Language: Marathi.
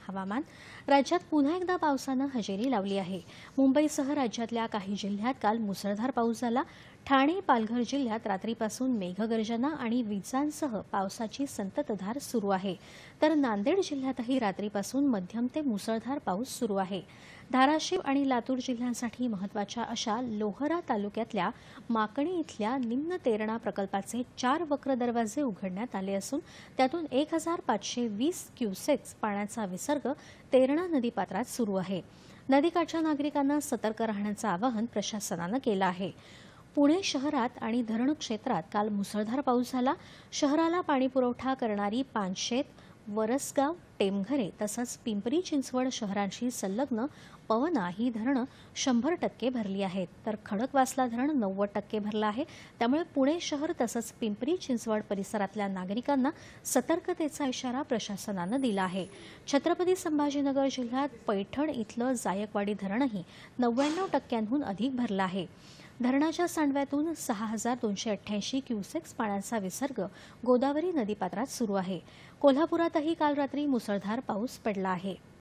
हवामान. राज्यात पुन्हा एकदा पावसानं हजेरी लावली आहे. मुंबईसह राज्यातल्या काही जिल्ह्यात काल मुसळधार पाऊस झाला. ठाणे, पालघर जिल्ह्यात रात्रीपासून मेघगर्जना आणि विजांसह पावसाची संततधार सुरू आहे. तर नांदेड जिल्ह्यातही रात्रीपासून मध्यम ते मुसळधार पाऊस सुरू आहे. धाराशिव आणि लातूर जिल्ह्यांसाठी महत्त्वाच्या अशा लोहरा तालुक्यातल्या माकणी इथल्या निम्न तेरणा प्रकल्पाचे 4 वक्र दरवाजे उघडण्यात आले असून त्यातून 1520 क्युसेक्स पाण्याचा विसर्ग तेरणा नदीपात्रात सुरू आहे. नदीकाठच्या नागरिकांना सतर्क राहण्याचं आवाहन प्रशासनानं केलं आहे. पुणे शहरात आणि धरण क्षेत्रात काल मुसळधार पाऊस झाला. शहराला पाणीपुरवठा करणारी पानशेत, वरसगाव, टेमघरे तसंच पिंपरी चिंचवड शहरांशी संलग्न पवना ही धरणं 100% भरली आहेत. तर खडकवासला धरण 90% भरलं आहे. त्यामुळे पुणे शहर तसंच पिंपरी चिंचवड परिसरातल्या नागरिकांना सतर्कतेचा इशारा प्रशासनानं दिला आहे. छत्रपती संभाजीनगर जिल्ह्यात पैठण इथलं जायकवाडी धरणही 99%हून अधिक भरलं आहे. धरणाच्या सांडव्यातून 6288 क्युसेक्स पाण्याचा विसर्ग गोदावरी नदीपात्रात सुरू आहे. कोल्हापुरातही काल रात्री मुसळधार पाऊस पडला आहे.